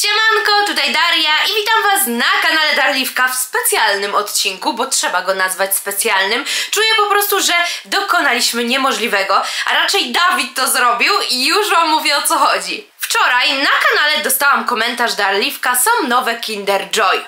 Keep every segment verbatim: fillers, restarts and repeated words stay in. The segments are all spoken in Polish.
Siemanko, tutaj Daria i witam was na kanale Darliwka w specjalnym odcinku, bo trzeba go nazwać specjalnym. Czuję po prostu, że dokonaliśmy niemożliwego, a raczej Dawid to zrobił i już wam mówię, o co chodzi. Wczoraj na kanale dostałam komentarz Darliwka, są nowe Kinder Joy.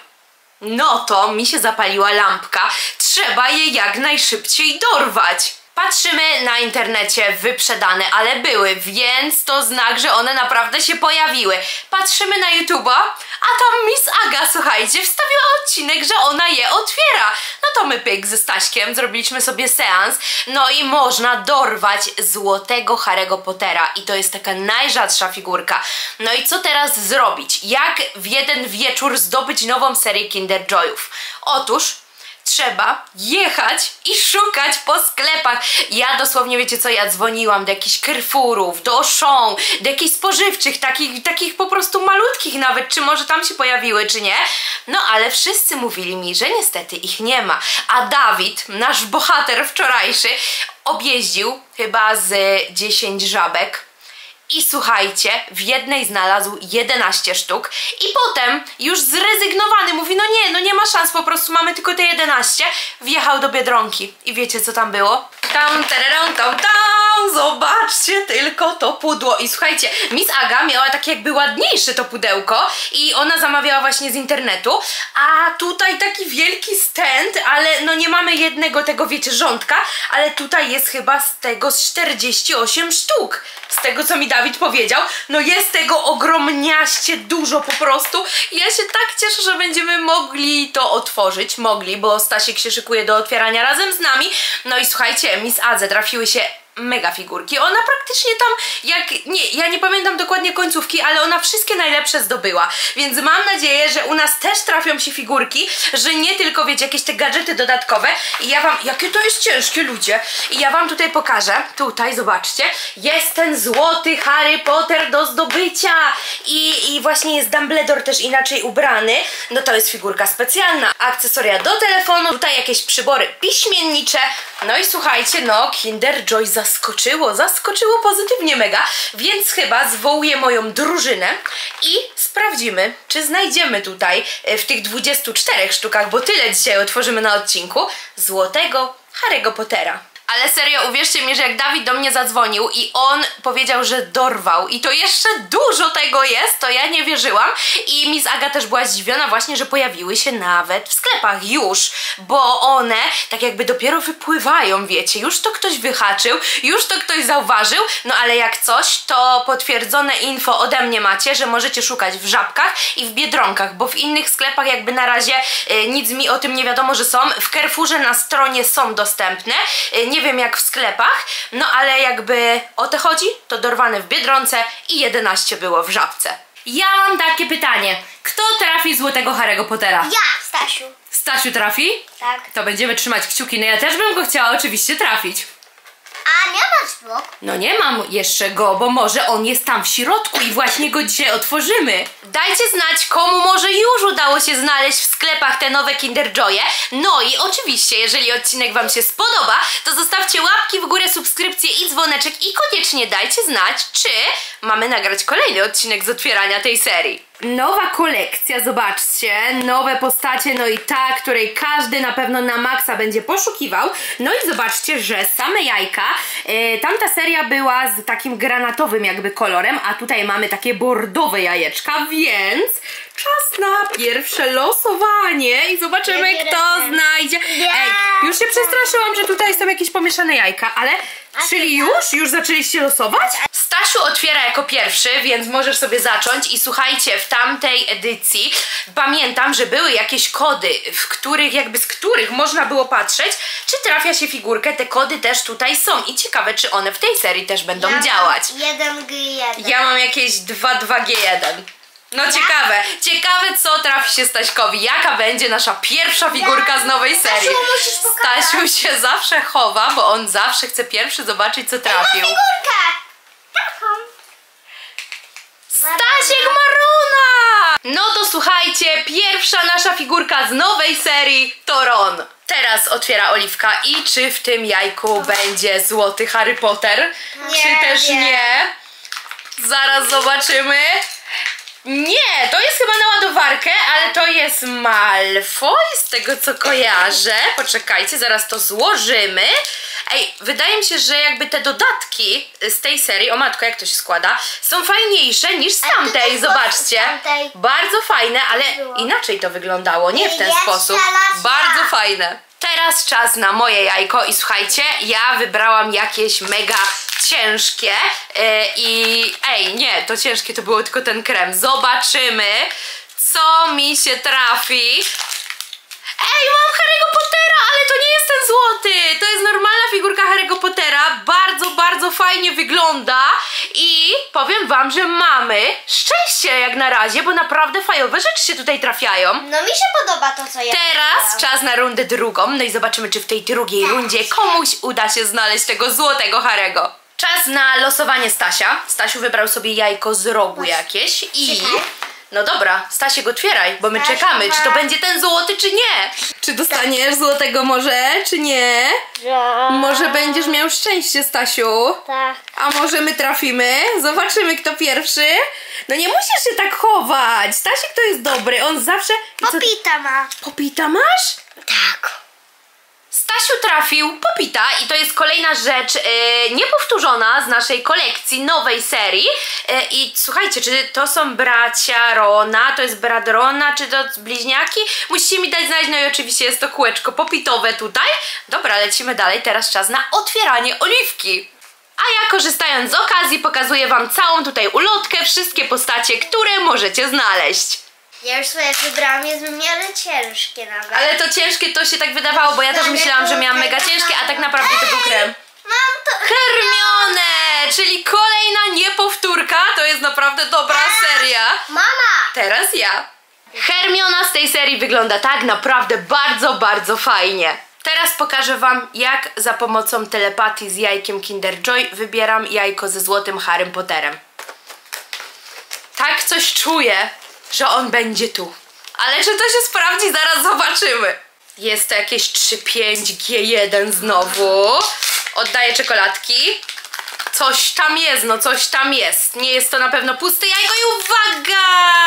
No to mi się zapaliła lampka, trzeba je jak najszybciej dorwać. Patrzymy na internecie, wyprzedane, ale były, więc to znak, że one naprawdę się pojawiły. Patrzymy na YouTube'a, a tam Miss Aga, słuchajcie, wstawiła odcinek, że ona je otwiera. No to my pyk ze Staśkiem zrobiliśmy sobie seans, no i można dorwać złotego Harry'ego Pottera i to jest taka najrzadsza figurka. No i co teraz zrobić? Jak w jeden wieczór zdobyć nową serię Kinder Joyów? Otóż trzeba jechać i szukać po sklepach. Ja dosłownie, wiecie co, ja dzwoniłam do jakichś Carrefourów, do Auchan, do jakichś spożywczych, takich, takich po prostu malutkich nawet, czy może tam się pojawiły, czy nie. No ale wszyscy mówili mi, że niestety ich nie ma. A Dawid, nasz bohater wczorajszy, objeździł chyba z dziesięć żabek. I słuchajcie, w jednej znalazł jedenaście sztuk i potem już zrezygnowany mówi, no nie, no nie ma szans, po prostu mamy tylko te jedenaście. Wjechał do Biedronki i wiecie co tam było? Tam, tererą, tam, tam, zobaczcie tylko to pudło. I słuchajcie, Miss Aga miała takie jakby ładniejsze to pudełko i ona zamawiała właśnie z internetu, a tutaj taki wielki stand, ale no nie mamy jednego tego, wiecie, rządka, ale tutaj jest chyba z tego z czterdzieści osiem sztuk. Z tego, co mi Dawid powiedział, no jest tego ogromniaście dużo po prostu. I ja się tak cieszę, że będziemy mogli to otworzyć. Mogli, bo Stasiek się szykuje do otwierania razem z nami. No i słuchajcie, Miss Adze trafiły się mega figurki. Ona praktycznie tam, jak, nie, ja nie pamiętam dokładnie końcówki, ale ona wszystkie najlepsze zdobyła. Więc mam nadzieję, że u nas też trafią się figurki, że nie tylko, wiecie, jakieś te gadżety dodatkowe. I ja wam, jakie to jest ciężkie, ludzie. I ja wam tutaj pokażę. Tutaj, zobaczcie. Jest ten złoty Harry Potter do zdobycia. I, i właśnie jest Dumbledore też inaczej ubrany. No to jest figurka specjalna. Akcesoria do telefonu. Tutaj jakieś przybory piśmiennicze. No i słuchajcie, no Kinder Joy zaskoczyło, zaskoczyło pozytywnie mega, więc chyba zwołuję moją drużynę i sprawdzimy, czy znajdziemy tutaj w tych dwudziestu czterech sztukach, bo tyle dzisiaj otworzymy na odcinku, złotego Harry'ego Pottera. Ale serio, uwierzcie mi, że jak Dawid do mnie zadzwonił i on powiedział, że dorwał i to jeszcze dużo tego jest, to ja nie wierzyłam i Miss Aga też była zdziwiona właśnie, że pojawiły się nawet w sklepach już, bo one tak jakby dopiero wypływają, wiecie, już to ktoś wyhaczył, już to ktoś zauważył, no ale jak coś, to potwierdzone info ode mnie macie, że możecie szukać w Żabkach i w Biedronkach, bo w innych sklepach jakby na razie y, nic mi o tym nie wiadomo, że są. W Carrefourze na stronie są dostępne, y, nie Nie wiem jak w sklepach, no ale jakby o to chodzi, to dorwane w Biedronce i jedenaście było w Żabce. Ja mam takie pytanie. Kto trafi złotego Harry'ego Pottera? Ja, Stasiu. Stasiu trafi? Tak. To będziemy trzymać kciuki. No ja też bym go chciała oczywiście trafić. A nie masz go? No nie mam jeszcze go, bo może on jest tam w środku i właśnie go dzisiaj otworzymy. Dajcie znać, komu może już udało się znaleźć w sklepach te nowe Kinder Joye. No i oczywiście, jeżeli odcinek wam się spodoba, to zostawcie łapki w górę, subskrypcję i dzwoneczek i koniecznie dajcie znać, czy mamy nagrać kolejny odcinek z otwierania tej serii. Nowa kolekcja, zobaczcie, nowe postacie, no i ta, której każdy na pewno na maksa będzie poszukiwał. No i zobaczcie, że same jajka, yy, tamta seria była z takim granatowym jakby kolorem, a tutaj mamy takie bordowe jajeczka, więc czas na pierwsze losowanie i zobaczymy, kto znajdzie. Ej, już się przestraszyłam, że tutaj są jakieś pomieszane jajka, ale czyli już? Już zaczęliście losować? Stasiu otwiera jako pierwszy, więc możesz sobie zacząć i słuchajcie, w tamtej edycji pamiętam, że były jakieś kody, w których jakby z których można było patrzeć, czy trafia się figurkę, te kody też tutaj są i ciekawe, czy one w tej serii też będą ja działać. jeden G jeden. Ja mam jakieś dwa dwa G jeden. No ja? ciekawe, ciekawe co trafi się Staśkowi, jaka będzie nasza pierwsza figurka ja. z nowej serii. Stasiu, Stasiu się zawsze chowa, bo on zawsze chce pierwszy zobaczyć, co trafił. Ej, figurkę! Taką. Stasiek Maruna! No to słuchajcie, pierwsza nasza figurka z nowej serii to Ron. Teraz otwiera Oliwka i czy w tym jajku będzie złoty Harry Potter, nie, czy też nie. nie? Zaraz zobaczymy. Nie, to jest chyba na ładowarkę, ale to jest Malfoy, z tego co kojarzę. Poczekajcie, zaraz to złożymy. Ej, wydaje mi się, że jakby te dodatki z tej serii, o matko, jak to się składa, są fajniejsze niż z tamtej, zobaczcie. Bardzo fajne, ale inaczej to wyglądało, nie w ten sposób. Bardzo fajne. Teraz czas na moje jajko i słuchajcie, ja wybrałam jakieś mega ciężkie yy, i ej, nie, to ciężkie to było tylko ten krem. Zobaczymy, co mi się trafi. Ej, mam Harry'ego Pottera, ale to nie jest ten złoty. To jest normalna figurka Harry'ego Pottera. Bardzo, bardzo fajnie wygląda. I powiem wam, że mamy szczęście jak na razie, bo naprawdę fajowe rzeczy się tutaj trafiają. No mi się podoba to, co ja Teraz widziałam. czas na rundę drugą. No i zobaczymy, czy w tej drugiej rundzie komuś uda się znaleźć tego złotego Harry'ego. Czas na losowanie Stasia. Stasiu wybrał sobie jajko z rogu jakieś i... No dobra, Stasiek, otwieraj, bo my Stasiu, czekamy, czy to ma- będzie ten złoty, czy nie. Czy dostaniesz złotego może, czy nie? Że... Może będziesz miał szczęście, Stasiu. Tak. A może my trafimy? Zobaczymy, kto pierwszy. No nie musisz się tak chować. Stasiek to jest dobry, on zawsze... I co- Popita ma. Popita masz? Tak. Stasiu trafił Popita i to jest kolejna rzecz yy, niepowtórzona z naszej kolekcji, nowej serii. Yy, I słuchajcie, czy to są bracia Rona, to jest brat Rona, czy to bliźniaki? Musicie mi dać znać, no i oczywiście jest to kółeczko popitowe tutaj. Dobra, lecimy dalej, teraz czas na otwieranie oliwki. A ja, korzystając z okazji, pokazuję wam całą tutaj ulotkę, wszystkie postacie, które możecie znaleźć. Ja już swoje wybrałam, jest w miarę ciężkie nawet. Ale to ciężkie to się tak wydawało, bo ja też myślałam, że miałam mega ciężkie, a tak naprawdę to był krem. Mam to... Hermione, czyli kolejna niepowtórka, to jest naprawdę dobra seria. Mama! Teraz ja. Hermiona z tej serii wygląda tak naprawdę bardzo, bardzo fajnie. Teraz pokażę wam, jak za pomocą telepatii z jajkiem Kinder Joy wybieram jajko ze złotym Harrym Potterem. Tak coś czuję, że on będzie tu. Ale czy to się sprawdzi, zaraz zobaczymy. Jest to jakieś trzy pięć G jeden znowu. Oddaję czekoladki. Coś tam jest, no coś tam jest. Nie jest to na pewno puste jajko i uwaga!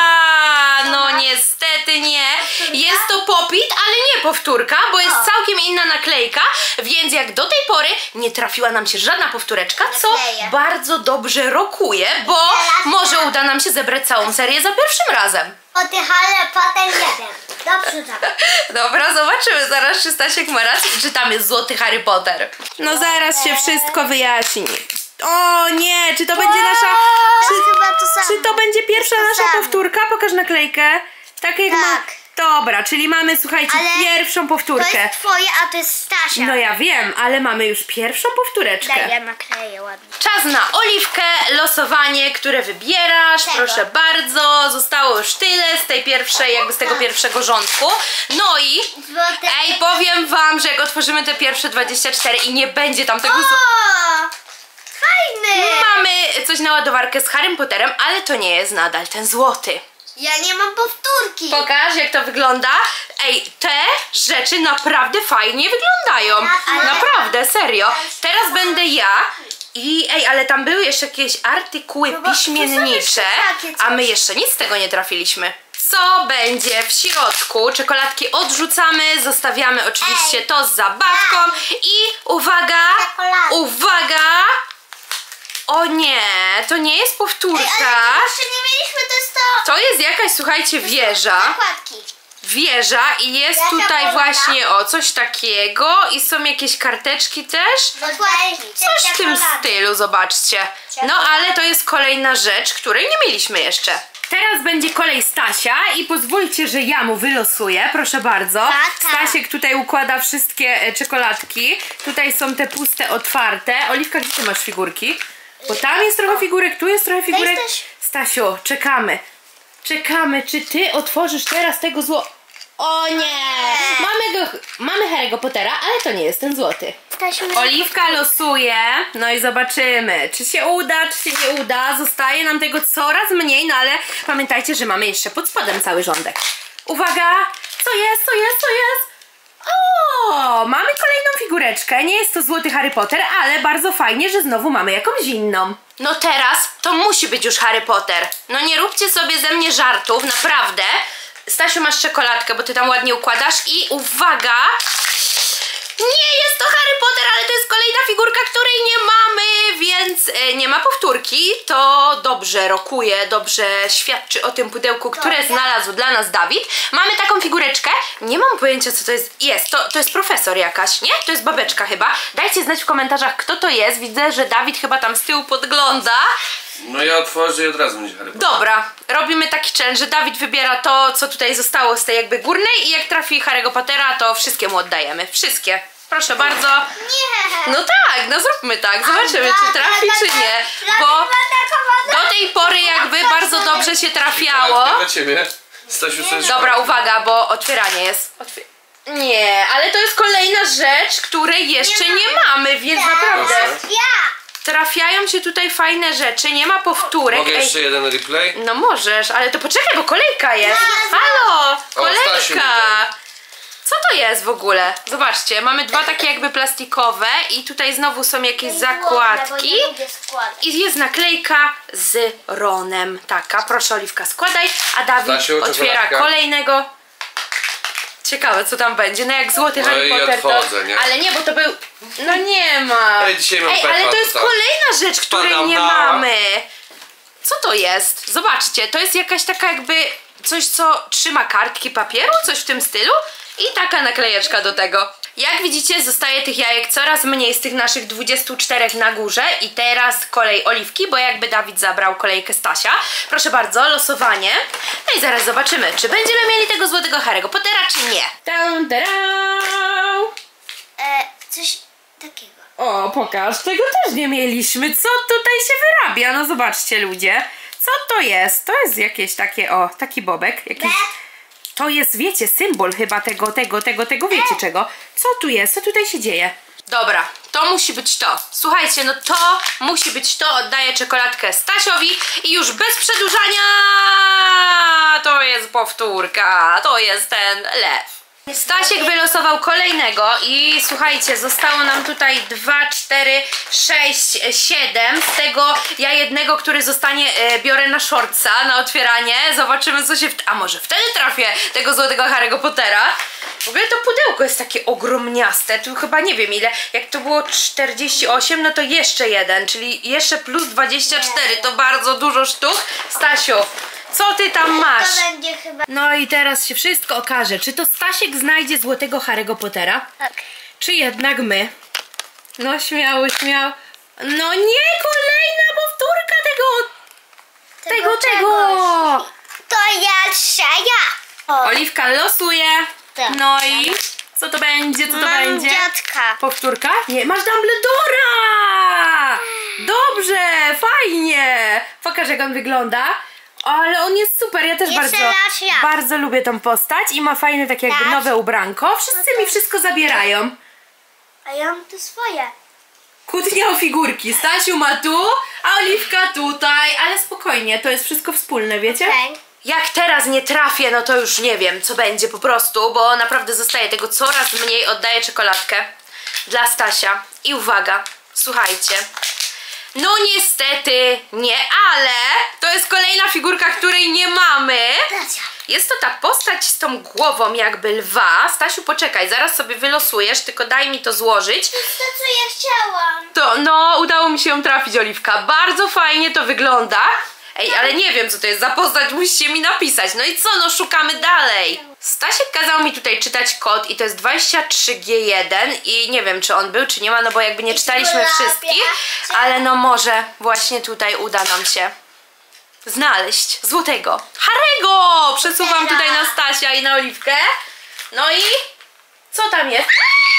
No niestety nie. Jest to popit, ale nie powtórka, bo jest całkiem inna naklejka, więc jak do tej pory nie trafiła nam się żadna powtóreczka, co bardzo dobrze rokuje, bo może uda nam się zebrać całą serię za pierwszym razem. O ty Harry Potter jeden. Dobrze, tak. Dobra, zobaczymy zaraz, czy Stasiek ma rację, czy tam jest złoty Harry Potter. No zaraz się wszystko wyjaśni. O nie, czy to będzie nasza... To jest chyba to samo. Czy to będzie pierwsza to nasza samo. powtórka? Pokaż naklejkę. Tak jak ma... Tak. Dobra, czyli mamy, słuchajcie, Ale pierwszą To powtórkę. jest twoje, a to jest Stasia. No ja wiem, ale mamy już pierwszą powtóreczkę. Daj, ja nakleję ładnie. Czas na oliwkę, losowanie, które wybierasz, Tego. proszę bardzo. Zostało już tyle z tej pierwszej, jakby z tego pierwszego rządku. No i, Złoty... ej, powiem wam, że jak otworzymy te pierwsze dwadzieścia cztery i nie będzie tam tego... O! zł- Fajny! Mamy coś na ładowarkę z Harrym Potterem, ale to nie jest nadal ten złoty. Ja nie mam powtórki. Pokaż, jak to wygląda. Ej, te rzeczy naprawdę fajnie wyglądają. Ale- Naprawdę, serio. Teraz będę ja. I ej, ale tam były jeszcze jakieś artykuły No bo to są piśmiennicze, jeszcze takie coś. a my jeszcze nic z tego nie trafiliśmy. Co będzie w środku? Czekoladki odrzucamy, zostawiamy oczywiście Ej. to z zabawką i uwaga, Czekolady. uwaga. O nie, to nie jest Ej, powtórka. ale jeszcze nie mieliśmy, to jest to... To jest jakaś, słuchajcie, wieża. Zakładki. Wieża i jest Jaka tutaj pogoda? właśnie o coś takiego i są jakieś karteczki też. Zakładki. Coś w tym stylu, zobaczcie. No ale to jest kolejna rzecz, której nie mieliśmy jeszcze. Teraz będzie kolej Stasia i pozwólcie, że ja mu wylosuję, proszę bardzo. Tak, tak. Stasiek tutaj układa wszystkie e, czekoladki. Tutaj są te puste, otwarte. Oliwka, gdzie ty masz figurki? Bo tam jest trochę figurek, tu jest trochę figurek. Też. Stasiu, czekamy. Czekamy, czy ty otworzysz teraz tego zło... O nie! Mamy go, mamy Harry'ego Pottera, ale to nie jest ten złoty. Stasiu, Oliwka losuje, no i zobaczymy, czy się uda, czy się nie uda. Zostaje nam tego coraz mniej, no ale pamiętajcie, że mamy jeszcze pod spodem cały rządek. Uwaga! Co jest, co jest, co jest? O, mamy kolejną figureczkę. Nie jest to złoty Harry Potter, ale bardzo fajnie, że znowu mamy jakąś inną. No teraz to musi być już Harry Potter. No nie róbcie sobie ze mnie żartów, naprawdę. Stasiu, masz czekoladkę, bo ty tam ładnie układasz i uwaga! Nie jest to Harry Potter, ale to jest kolejna figurka, której nie mamy, więc e, nie ma powtórki. To dobrze rokuje, dobrze świadczy o tym pudełku, które znalazł dla nas Dawid. Mamy taką figureczkę, nie mam pojęcia co to jest. Jest, to, to jest profesor jakaś, nie? To jest babeczka chyba. Dajcie znać w komentarzach, kto to jest. Widzę, że Dawid chyba tam z tyłu podgląda. No ja otworzę i od razu będzie Harry Potter. Dobra, robimy taki challenge, że Dawid wybiera to, co tutaj zostało z tej jakby górnej i jak trafi Harry'ego Pottera, to wszystkie mu oddajemy. Wszystkie. Proszę bardzo. Nie. No tak, no zróbmy tak. Zobaczymy, czy trafi, czy nie. Bo do tej pory jakby bardzo dobrze się trafiało. Dla ciebie. Stasiu, coś. Dobra, uwaga, bo otwieranie jest. Otwier nie, ale to jest kolejna rzecz, której jeszcze nie mamy, więc naprawdę Ja. trafiają się tutaj fajne rzeczy, nie ma powtórek. Mogę Ej, jeszcze jeden replay? no możesz, ale to poczekaj, bo kolejka jest. Halo, Stasiu mi kolejka. Co to jest w ogóle? Zobaczcie, mamy dwa takie jakby plastikowe i tutaj znowu są jakieś zakładki. I jest naklejka z Ronem. Taka, proszę Oliwka, składaj. A Dawid Stasiu, otwiera czekoladka. kolejnego. Ciekawe co tam będzie. No jak złoty No Harry i Potter to... odchodzę, nie? Ale nie, bo to był... No nie ma. Ej, dzisiaj mam Ej, pecha ale to jest tutaj. kolejna rzecz, której Spadam nie na- mamy. Co to jest? Zobaczcie, to jest jakaś taka jakby coś, co trzyma kartki papieru, coś w tym stylu i taka naklejeczka do tego. Jak widzicie, zostaje tych jajek coraz mniej z tych naszych dwudziestu czterech na górze i teraz kolej Oliwki, bo jakby Dawid zabrał kolejkę Stasia. Proszę bardzo, losowanie. No i zaraz zobaczymy, czy będziemy mieli tego złotego Harry'ego Pottera, czy nie. Dun, dun, dun. E, coś takiego. O, pokaż, tego też nie mieliśmy. Co tutaj się wyrabia? No zobaczcie ludzie. Co to jest? To jest jakieś takie, o, taki bobek. Jakiś... To jest, wiecie, symbol chyba tego, tego, tego, tego, wiecie czego. Co tu jest? Co tutaj się dzieje? Dobra, to musi być to. Słuchajcie, no to musi być to. Oddaję czekoladkę Stasiowi i już bez przedłużania to jest powtórka. To jest ten lew. Stasiek wylosował kolejnego i słuchajcie, zostało nam tutaj dwa, cztery, sześć, siedem. Z tego ja jednego, który zostanie, e, biorę na shortsa, na otwieranie. Zobaczymy co się... W... A może wtedy trafię tego złotego Harry'ego Pottera? W ogóle to pudełko jest takie ogromniaste. Tu chyba nie wiem ile. Jak to było czterdzieści osiem, no to jeszcze jeden, czyli jeszcze plus dwadzieścia cztery. To bardzo dużo sztuk. Stasiu, co ty tam masz? To będzie chyba... No i teraz się wszystko okaże. Czy to Stasiek znajdzie złotego Harry'ego Pottera? Tak. Czy jednak my? No śmiało, śmiało. No nie, kolejna powtórka tego... Tego, tego! To ja trzecia. O, Oliwka losuje. Tak. No i... Co to będzie, co to mam będzie? dziadka. Powtórka? Nie, masz Dumbledora! Dobrze, fajnie! Pokaż jak on wygląda. Ale on jest super, ja też Jeszcze bardzo, raz ja. bardzo lubię tą postać i ma fajne takie jakby Tak. nowe ubranko. Wszyscy mi wszystko zabierają. A ja mam tu swoje. Kłótnia o figurki. Stasiu ma tu, a Oliwka tutaj. Ale spokojnie, to jest wszystko wspólne, wiecie? Okay. Jak teraz nie trafię, no to już nie wiem, co będzie po prostu, bo naprawdę zostaje tego coraz mniej. Oddaję czekoladkę dla Stasia. I uwaga, słuchajcie. No niestety nie, ale to jest kolejna figurka, której nie mamy. Jest to ta postać z tą głową jakby lwa. Stasiu, poczekaj, zaraz sobie wylosujesz, tylko daj mi to złożyć. To jest to, co ja chciałam. To, no, udało mi się ją trafić, Oliwka. Bardzo fajnie to wygląda. Ej, ale nie wiem, co to jest za postać, musicie mi napisać. No i co, no szukamy dalej. Stasiek kazał mi tutaj czytać kod i to jest dwadzieścia trzy G jeden i nie wiem, czy on był, czy nie ma, no bo jakby nie czytaliśmy wszystkich, ale no może właśnie tutaj uda nam się znaleźć złotego Harry'ego. Przesuwam tutaj na Stasia i na Oliwkę. No i co tam jest?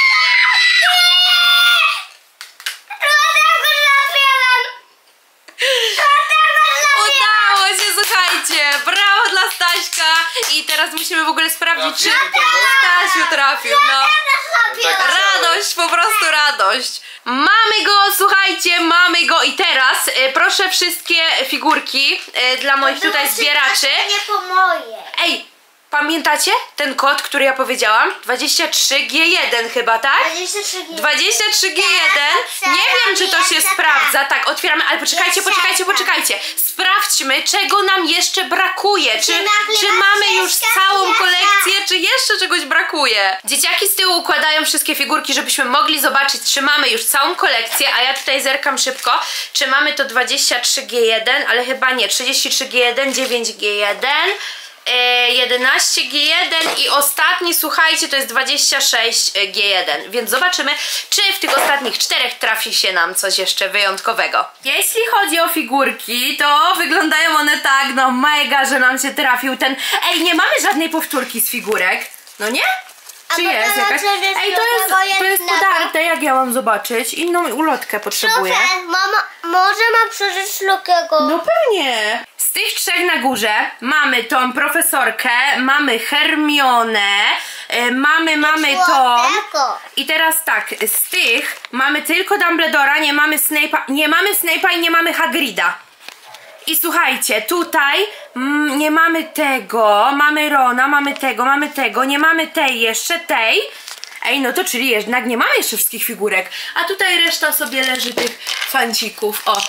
Udało się, słuchajcie, brawo dla Staśka i teraz musimy w ogóle sprawdzić, czy Stasiu trafił, no. Radość, po prostu radość. Mamy go, słuchajcie, mamy go i teraz e, proszę wszystkie figurki e, dla moich tutaj zbieraczy. Nie po moje. Ej, Pamiętacie ten kod, który ja powiedziałam? dwadzieścia trzy G jeden chyba, tak? dwadzieścia trzy G. dwadzieścia trzy G jeden. Nie wiem, czy to się sprawdza. Tak, otwieramy, ale poczekajcie, poczekajcie, poczekajcie. Sprawdźmy, czego nam jeszcze brakuje. Czy, czy mamy już całą kolekcję, czy jeszcze czegoś brakuje? Dzieciaki z tyłu układają wszystkie figurki, żebyśmy mogli zobaczyć, czy mamy już całą kolekcję, a ja tutaj zerkam szybko, czy mamy to dwadzieścia trzy G jeden, ale chyba nie. trzydzieści trzy G jeden, dziewięć G jeden. jedenaście G jeden i ostatni, słuchajcie, to jest dwadzieścia sześć G jeden, więc zobaczymy, czy w tych ostatnich czterech trafi się nam coś jeszcze wyjątkowego. Jeśli chodzi o figurki, to wyglądają one tak, no mega, że nam się trafił ten... Ej, nie mamy żadnej powtórki z figurek, no nie? Czy jest jakaś? Ej, to jest, to jest podarte, jak ja mam zobaczyć? Inną ulotkę potrzebuję. Mama, może mam przeżyć lukiego. No pewnie. Z tych trzech na górze mamy tą profesorkę, mamy Hermionę, yy, mamy, mamy tą. I teraz tak, z tych mamy tylko Dumbledora, nie mamy Snape'a, nie mamy Snape'a i nie mamy Hagrida. I słuchajcie, tutaj mm, nie mamy tego, mamy Rona, mamy tego, mamy tego, nie mamy tej jeszcze, tej. Ej, no to czyli jednak nie mamy jeszcze wszystkich figurek. A tutaj reszta sobie leży tych fancików, o.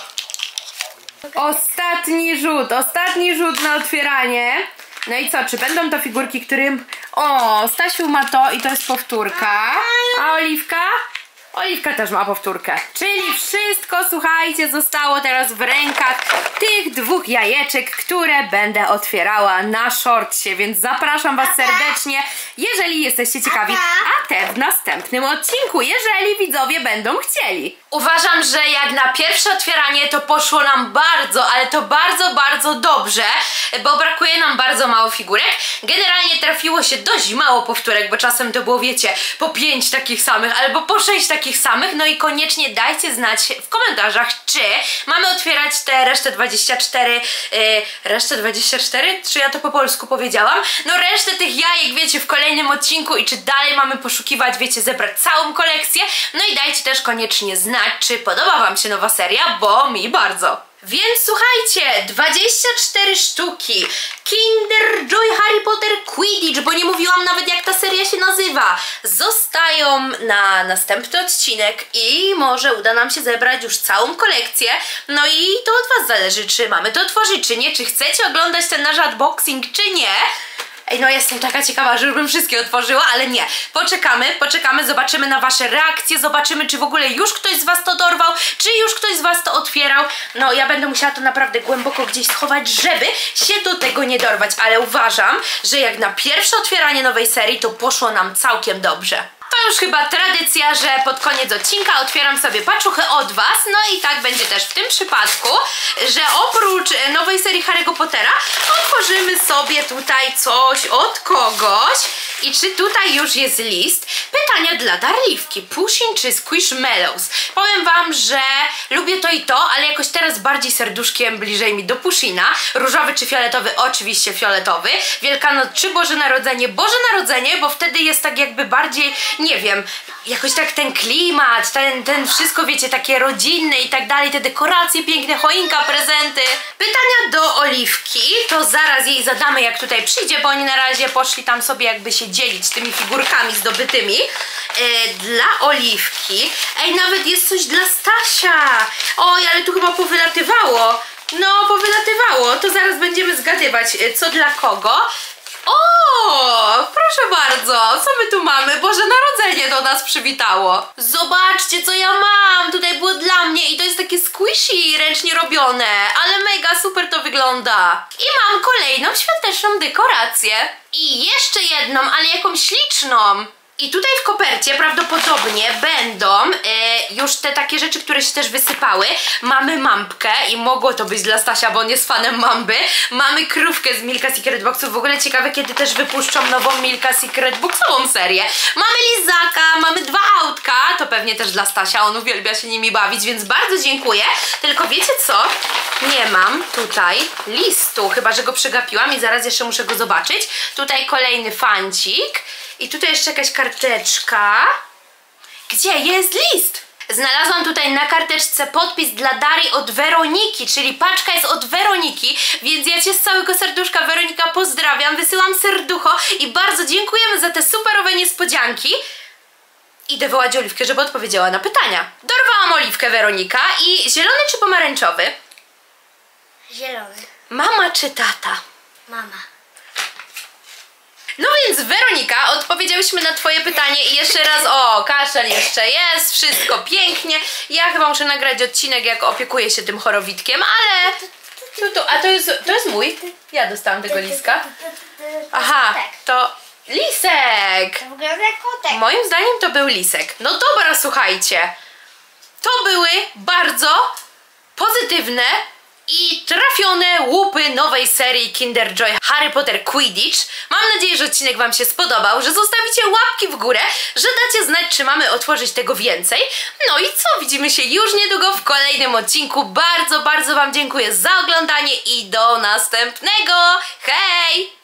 Ostatni rzut, ostatni rzut na otwieranie. No i co, czy będą to figurki, którym... O, Stasiu ma to i to jest powtórka. A Oliwka? Oliwka też ma powtórkę. Czyli wszystko, słuchajcie, zostało teraz w rękach tych dwóch jajeczek, które będę otwierała na shortsie, więc zapraszam was serdecznie, jeżeli jesteście ciekawi, a te w następnym odcinku, jeżeli widzowie będą chcieli. Uważam, że jak na pierwsze otwieranie to poszło nam bardzo, ale to bardzo, bardzo dobrze, bo brakuje nam bardzo mało figurek. Generalnie trafiło się dość mało powtórek, bo czasem to było, wiecie, po pięć takich samych, albo po sześć takich samych. No i koniecznie dajcie znać w komentarzach, czy mamy otwierać te resztę dwadzieścia cztery, yy, resztę dwadzieścia cztery? Czy ja to po polsku powiedziałam? No resztę tych jajek, wiecie, w kolejnym odcinku i czy dalej mamy poszukiwać, wiecie, zebrać całą kolekcję. No i dajcie też koniecznie znać, czy podoba wam się nowa seria, bo mi bardzo. Więc słuchajcie, dwadzieścia cztery sztuki Kinder Joy Harry Potter Quidditch, bo nie mówiłam nawet, jak ta seria się nazywa, zostają na następny odcinek i może uda nam się zebrać już całą kolekcję. No i to od was zależy, czy mamy to otworzyć, czy nie, czy chcecie oglądać ten nasz unboxing, czy nie. Ej, no jestem taka ciekawa, żebym wszystkie otworzyła, ale nie. Poczekamy, poczekamy, zobaczymy na wasze reakcje, zobaczymy, czy w ogóle już ktoś z was to dorwał, czy już ktoś z was to otwierał. No, ja będę musiała to naprawdę głęboko gdzieś schować, żeby się do tego nie dorwać, ale uważam, że jak na pierwsze otwieranie nowej serii, to poszło nam całkiem dobrze. To już chyba tradycja, że pod koniec odcinka otwieram sobie paczuchy od was, no i tak będzie też w tym przypadku, że oprócz nowej serii Harry'ego Pottera otworzymy sobie tutaj coś od kogoś. I czy tutaj już jest list? Pytania dla Darliwki. Pushing czy Squishmallows? Powiem wam, że lubię to i to, ale jakoś teraz bardziej serduszkiem bliżej mi do Pushina. Różowy czy fioletowy? Oczywiście fioletowy. Wielkanoc czy Boże Narodzenie? Boże Narodzenie, bo wtedy jest tak jakby bardziej, nie wiem, jakoś tak ten klimat, ten, ten wszystko, wiecie, takie rodzinne i tak dalej, te dekoracje piękne, choinka, prezenty. Pytania do Oliwki, to zaraz jej zadamy, jak tutaj przyjdzie, bo oni na razie poszli tam sobie jakby się dzielić tymi figurkami zdobytymi. Yy, dla Oliwki. Ej, nawet jest coś dla Stasia. Oj, ale tu chyba powylatywało. No, powylatywało. To zaraz będziemy zgadywać, co dla kogo. O, proszę bardzo, co my tu mamy? Boże Narodzenie do nas przywitało. Zobaczcie, co ja mam. Tutaj było dla mnie i to jest takie squishy, ręcznie robione, ale mega super to wygląda. I mam kolejną świąteczną dekorację. I jeszcze jedną, ale jakąś śliczną. I tutaj w kopercie prawdopodobnie będą e, już te takie rzeczy, które się też wysypały. Mamy Mambkę i mogło to być dla Stasia, bo on jest fanem Mamby. Mamy krówkę z Milka Secret Boxów. W ogóle ciekawe, kiedy też wypuszczą nową Milka Secret Boxową serię. Mamy lizaka, mamy dwa autka. To pewnie też dla Stasia, on uwielbia się nimi bawić, więc bardzo dziękuję. Tylko wiecie co? Nie mam tutaj listu, chyba że go przegapiłam i zaraz jeszcze muszę go zobaczyć. Tutaj kolejny fancik. I tutaj jeszcze jakaś karteczka. Gdzie jest list? Znalazłam tutaj na karteczce podpis dla Darii od Weroniki, czyli paczka jest od Weroniki, więc ja Cię z całego serduszka, Weronika, pozdrawiam, wysyłam serducho i bardzo dziękujemy za te superowe niespodzianki. Idę wołać Oliwkę, żeby odpowiedziała na pytania. Dorwałam Oliwkę, Weronika, i zielony czy pomarańczowy? Zielony. Mama czy tata? Mama. No więc Weronika, odpowiedziałyśmy na Twoje pytanie i jeszcze raz, o, kaszel jeszcze jest, wszystko pięknie. Ja chyba muszę nagrać odcinek, jak opiekuję się tym chorowitkiem, ale... No to, a to jest, to jest mój? Ja dostałam tego liska. Aha, to lisek! To wygląda jak kotek. Moim zdaniem to był lisek. No dobra, słuchajcie. To były bardzo pozytywne i trafione łupy nowej serii Kinder Joy Harry Potter Quidditch. Mam nadzieję, że odcinek Wam się spodobał, że zostawicie łapki w górę, że dacie znać, czy mamy otworzyć tego więcej. No i co? Widzimy się już niedługo w kolejnym odcinku. Bardzo, bardzo Wam dziękuję za oglądanie i do następnego. Hej!